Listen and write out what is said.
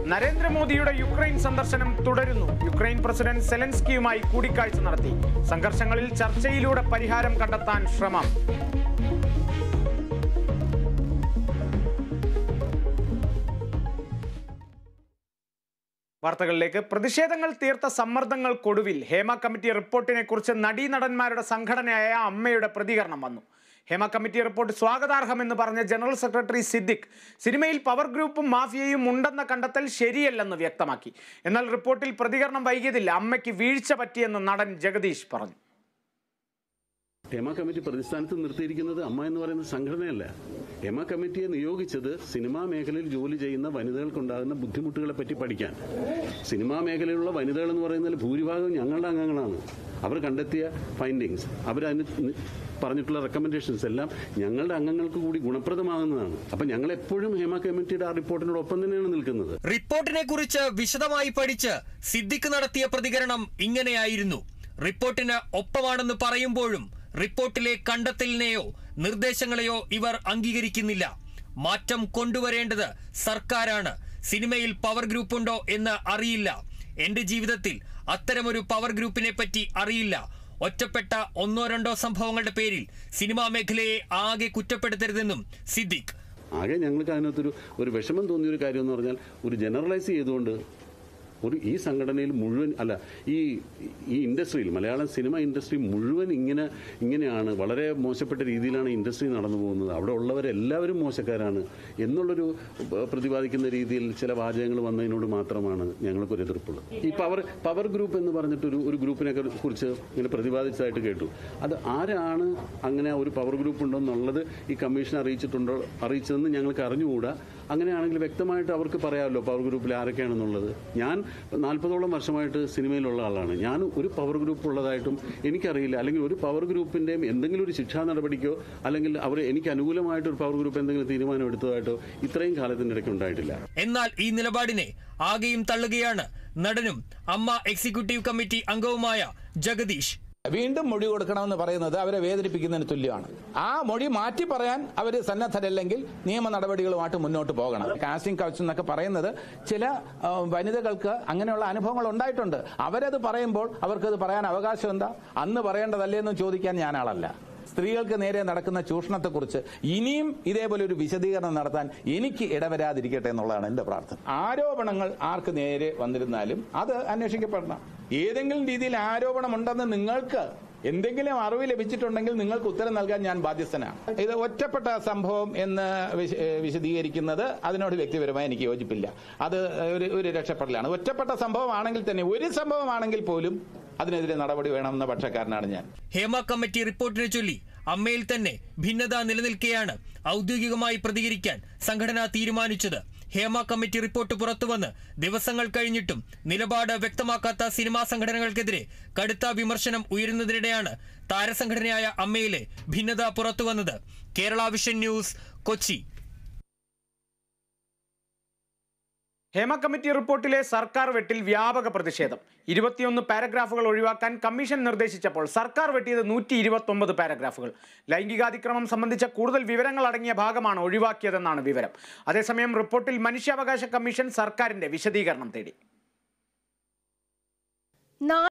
നരേന്ദ്രമോദിയുടെ യുക്രൈൻ സന്ദർശനം തുടരുന്നു. യുക്രൈൻ പ്രസിഡന്റ് സെലൻസ്കിയുമായി കൂടിക്കാഴ്ച നടത്തി. സംഘർഷങ്ങളിൽ ചർച്ചയിലൂടെ പരിഹാരം കണ്ടെത്താൻ ശ്രമം. വാർത്തകളിലേക്ക്. പ്രതിഷേധങ്ങൾ തീർത്ത സമ്മർദ്ദങ്ങൾക്കൊടുവിൽ ഹേമ കമ്മിറ്റി റിപ്പോർട്ടിനെ കുറിച്ച് നടീനടന്മാരുടെ സംഘടനയായ അമ്മയുടെ പ്രതികരണം വന്നു. ഹേമ കമ്മിറ്റി റിപ്പോർട്ട് സ്വാഗതാർഹമെന്ന് പറഞ്ഞ ജനറൽ സെക്രട്ടറി സിദ്ദിഖ് സിനിമയിൽ പവർ ഗ്രൂപ്പും മാഫിയയും ഉണ്ടെന്ന കണ്ടെത്തൽ ശരിയല്ലെന്ന് വ്യക്തമാക്കി. എന്നാൽ റിപ്പോർട്ടിൽ പ്രതികരണം വൈകിയതിൽ അമ്മയ്ക്ക് വീഴ്ച പറ്റിയെന്ന് നടൻ ജഗദീഷ് പറഞ്ഞു. ഹേമ കമ്മിറ്റി പ്രതിസ്ഥാനത്ത് നിർത്തിയിരിക്കുന്നത് അമ്മ എന്ന് പറയുന്ന സംഘടനയല്ല. ഹേമ കമ്മിറ്റിയെ നിയോഗിച്ചത് സിനിമാ മേഖലയിൽ ജോലി ചെയ്യുന്ന വനിതകൾക്കുണ്ടാകുന്ന ബുദ്ധിമുട്ടുകളെ പറ്റി പഠിക്കാൻ. സിനിമാ മേഖലയിലുള്ള വനിതകൾ എന്ന് പറയുന്നതിൽ ഭൂരിഭാഗം ഞങ്ങളുടെ അംഗങ്ങളാണ്. അവർ കണ്ടെത്തിയ ഫൈൻഡിങ്സ്, അവരതിന് പറഞ്ഞിട്ടുള്ള റെക്കമെൻഡേഷൻസ് എല്ലാം ഞങ്ങളുടെ അംഗങ്ങൾക്ക് കൂടി ഗുണപ്രദമാകുന്നതാണ്. അപ്പൊ ഞങ്ങൾ എപ്പോഴും ഹേമ കമ്മിറ്റിയുടെ ആ റിപ്പോർട്ടിനോടൊപ്പം തന്നെയാണ് നിൽക്കുന്നത്. റിപ്പോർട്ടിനെ കുറിച്ച് വിശദമായി പഠിച്ച് സിദ്ദിഖ് നടത്തിയ പ്രതികരണം ഇങ്ങനെയായിരുന്നു. റിപ്പോർട്ടിന് ഒപ്പമാണെന്ന് പറയുമ്പോഴും റിപ്പോർട്ടിലെ കണ്ടെത്തലിനെയോ നിർദ്ദേശങ്ങളെയോ ഇവർ അംഗീകരിക്കുന്നില്ല. മാറ്റം കൊണ്ടുവരേണ്ടത് സർക്കാരാണ്. സിനിമയിൽ പവർ ഗ്രൂപ്പുണ്ടോ എന്ന് അറിയില്ല. എന്റെ ജീവിതത്തിൽ അത്തരമൊരു പവർ ഗ്രൂപ്പിനെ പറ്റി അറിയില്ല. ഒറ്റപ്പെട്ട ഒന്നോ രണ്ടോ സംഭവങ്ങളുടെ പേരിൽ സിനിമാ മേഖലയെ ആകെ കുറ്റപ്പെടുത്തരുതെന്നും സിദ്ദിഖ്. ആകെ ഞങ്ങൾക്ക് അതിനകത്തൊരു വിഷമം തോന്നിയൊരു കാര്യം എന്ന് പറഞ്ഞാൽ, ഒരു ജനറലൈസ് ചെയ്തുകൊണ്ട് ഈ സംഘടനയിൽ മുഴുവൻ അല്ല, ഈ ഇൻഡസ്ട്രിയിൽ, മലയാളം സിനിമ ഇൻഡസ്ട്രി മുഴുവൻ ഇങ്ങനെയാണ്, വളരെ മോശപ്പെട്ട രീതിയിലാണ് ഇൻഡസ്ട്രി നടന്നു പോകുന്നത്, അവിടെ ഉള്ളവരെല്ലാവരും മോശക്കാരാണ് എന്നുള്ളൊരു പ്രതിപാദിക്കുന്ന രീതിയിൽ ചില വാചകങ്ങൾ വന്നതിനോട് മാത്രമാണ് ഞങ്ങൾക്കൊരു എതിർപ്പുള്ളത്. ഈ പവർ ഗ്രൂപ്പ് എന്ന് പറഞ്ഞിട്ട് ഒരു ഗ്രൂപ്പിനെ കുറിച്ച് ഇങ്ങനെ പ്രതിപാദിച്ചതായിട്ട് കേട്ടു. അത് ആരാണ് അങ്ങനെ ഒരു പവർ ഗ്രൂപ്പ് ഉണ്ടെന്നുള്ളത് ഈ കമ്മീഷൻ അറിയിച്ചതെന്ന് ഞങ്ങൾക്ക് അറിഞ്ഞുകൂടാ. അങ്ങനെയാണെങ്കിൽ വ്യക്തമായിട്ട് അവർക്ക് പറയാമല്ലോ പവർ ഗ്രൂപ്പിൽ ആരൊക്കെയാണെന്നുള്ളത്. ഞാൻ 40ഓളം വർഷമായിട്ട് സിനിമയിലുള്ള ആളാണ്. ഞാൻ ഒരു പവർ ഗ്രൂപ്പ് ഉള്ളതായിട്ടും എനിക്കറിയില്ല. അല്ലെങ്കിൽ ഒരു പവർ ഗ്രൂപ്പിൻ്റെയും എന്തെങ്കിലും ഒരു ശിക്ഷാ നടപടിക്കോ അല്ലെങ്കിൽ അവർ എനിക്ക് അനുകൂലമായിട്ട് ഒരു പവർ ഗ്രൂപ്പ് എന്തെങ്കിലും തീരുമാനം എടുത്തതായിട്ടോ ഇത്രയും കാലത്തിൻ്റെ ഇടയ്ക്ക് ഉണ്ടായിട്ടില്ല. എന്നാൽ ഈ നിലപാടിനെ ആകെയും തള്ളുകയാണ് നടനും അമ്മ എക്സിക്യൂട്ടീവ് കമ്മിറ്റി അംഗവുമായ ജഗദീഷ്. വീണ്ടും മൊഴി കൊടുക്കണമെന്ന് പറയുന്നത് അവരെ വേദനിപ്പിക്കുന്നതിന് തുല്യമാണ്. ആ മൊഴി മാറ്റി പറയാൻ അവർ സന്നദ്ധരല്ലെങ്കിൽ നിയമ നടപടികളുമായിട്ട് മുന്നോട്ട് പോകണം. കാസ്റ്റിംഗ് കൗച്ച് എന്നൊക്കെ പറയുന്നത് ചില വനിതകൾക്ക് അങ്ങനെയുള്ള അനുഭവങ്ങൾ ഉണ്ടായിട്ടുണ്ട്. അവരത് പറയുമ്പോൾ അവർക്കത് പറയാൻ അവകാശം എന്താ? അന്ന് പറയേണ്ടതല്ലേ എന്ന് ചോദിക്കാൻ ഞാൻ ആളല്ല. സ്ത്രീകൾക്ക് നേരെ നടക്കുന്ന ചൂഷണത്തെക്കുറിച്ച് ഇനിയും ഇതേപോലെ ഒരു വിശദീകരണം നടത്താൻ എനിക്ക് ഇടവരാതിരിക്കട്ടെ എന്നുള്ളതാണ് എന്റെ പ്രാർത്ഥന. ആരോപണങ്ങൾ ആർക്ക് നേരെ വന്നിരുന്നാലും അത് അന്വേഷിക്കപ്പെടണം. ഏതെങ്കിലും രീതിയിൽ ആരോപണമുണ്ടെന്ന് നിങ്ങൾക്ക് എന്തെങ്കിലും അറിവ് ലഭിച്ചിട്ടുണ്ടെങ്കിൽ നിങ്ങൾക്ക് ഉത്തരം നൽകാൻ ഞാൻ ബാധ്യസ്ഥനാണ്. ഇത് ഒറ്റപ്പെട്ട സംഭവം എന്ന് വിശദീകരിക്കുന്നത് അതിനോട് വ്യക്തിപരമായി എനിക്ക് യോജിപ്പില്ല. അത് ഒരു രക്ഷപ്പെടലാണ്. ഒറ്റപ്പെട്ട സംഭവമാണെങ്കിൽ തന്നെ, ഒരു സംഭവമാണെങ്കിൽ പോലും അതിനെതിരെ നടപടി വേണമെന്ന പക്ഷക്കാരനാണ് ഞാൻ. ഹേമ കമ്മിറ്റി റിപ്പോർട്ടിനെ ചൊല്ലി അമ്മയിൽ തന്നെ ഭിന്നത നിലനിൽക്കെയാണ് ഔദ്യോഗികമായി പ്രതികരിക്കാൻ സംഘടന തീരുമാനിച്ചത്. ഹേമ കമ്മിറ്റി റിപ്പോർട്ട് പുറത്തുവന്ന് ദിവസങ്ങൾ കഴിഞ്ഞിട്ടും നിലപാട് വ്യക്തമാക്കാത്ത സിനിമാ സംഘടനകൾക്കെതിരെ കടുത്ത വിമർശനം ഉയരുന്നതിനിടെയാണ് താരസംഘടനയായ അമ്മയിലെ ഭിന്നത പുറത്തുവന്നത്. Kerala vision news, Kochi. Hema committee റിപ്പോർട്ടിലെ സർക്കാർ വെട്ടിൽ വ്യാപക പ്രതിഷേധം. 21 പാരഗ്രാഫുകൾ ഒഴിവാക്കാൻ കമ്മീഷൻ നിർദ്ദേശിച്ചപ്പോൾ സർക്കാർ വെട്ടിയത് 129 പാരഗ്രാഫുകൾ. ലൈംഗികാതിക്രമം സംബന്ധിച്ച കൂടുതൽ വിവരങ്ങൾ അടങ്ങിയ ഭാഗമാണ് ഒഴിവാക്കിയതെന്നാണ് വിവരം. അതേസമയം റിപ്പോർട്ടിൽ മനുഷ്യാവകാശ കമ്മീഷൻ സർക്കാരിന്റെ വിശദീകരണം തേടി.